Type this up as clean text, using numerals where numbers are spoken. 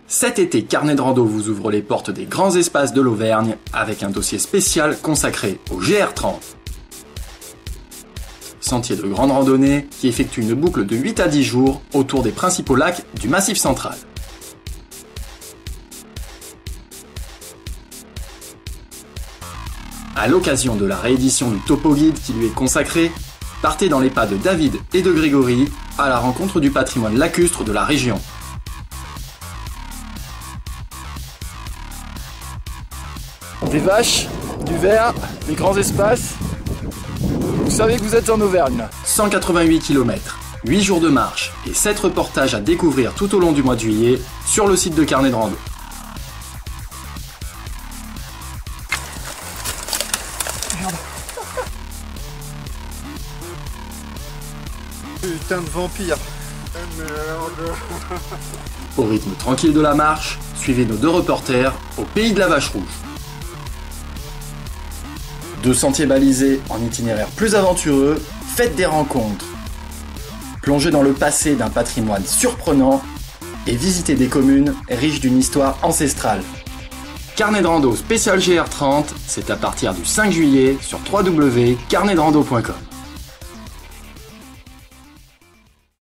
Cet été, Carnet de Rando vous ouvre les portes des grands espaces de l'Auvergne avec un dossier spécial consacré au GR30. Sentier de grande randonnée qui effectue une boucle de 8 à 10 jours autour des principaux lacs du Massif central. À l'occasion de la réédition du Topo Guide qui lui est consacré, partez dans les pas de David et de Grégory à la rencontre du patrimoine lacustre de la région. Des vaches, du verre, des grands espaces. Vous savez que vous êtes en Auvergne là. 188 km, 8 jours de marche et 7 reportages à découvrir tout au long du mois de juillet sur le site de Carnet de Rando. Merde. Putain de vampire. Au rythme tranquille de la marche, suivez nos deux reporters au pays de la Vache Rouge. 2 sentiers balisés en itinéraire plus aventureux, faites des rencontres. Plongez dans le passé d'un patrimoine surprenant et visitez des communes riches d'une histoire ancestrale. Carnet de Rando spécial GR30, c'est à partir du 5 juillet sur www.carnetderando.com.